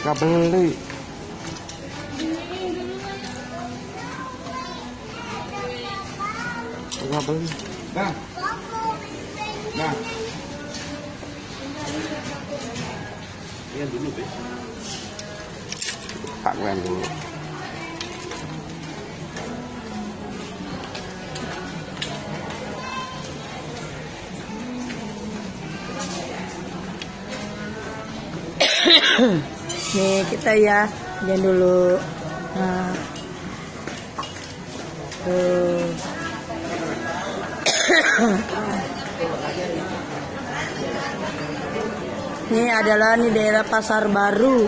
Gak beli. Gak beli. Nah. Nah. Yang dulu, Be. Tak yang dulu. Nih kita ya, jangan dulu. Nah, tuh. Ini adalah daerah Pasar Baru.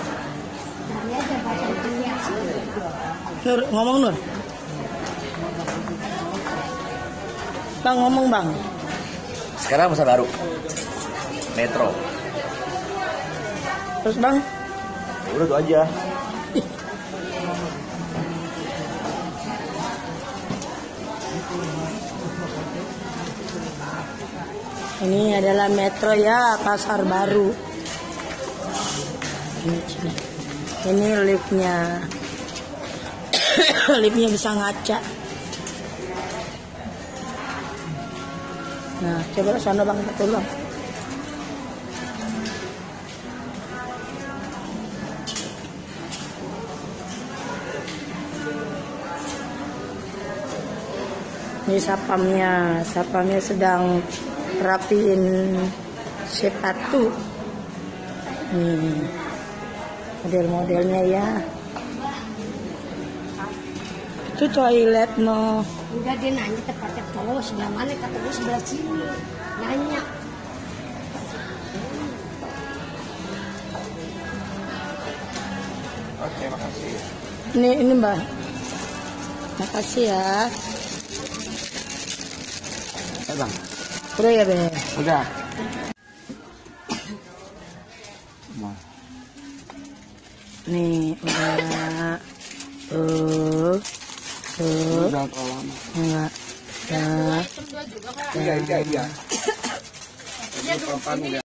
Nur, ngomong Nur. Bang, ngomong Bang. Sekarang Pasar Baru, Metro. Terus Bang? Udah tuh aja. Ini adalah Metro ya, Pasar Baru. Ini liftnya. Liftnya bisa ngaca. Nah, coba sana Bang, betul Bang. Ini sapamnya sedang rapiin sepatu. Nih model-modelnya ya. Itu toilet no. Udah dia nanya tepatnya terus sebelah mana, kata gue sebelah sini. Nanya. Oke, makasih. Ini Mbak. Makasih ya. Bang. Udah ya Be. Udah. Nih udah. Tuh. Udah kalau lama. Enggak. Dah. Iya. Iya.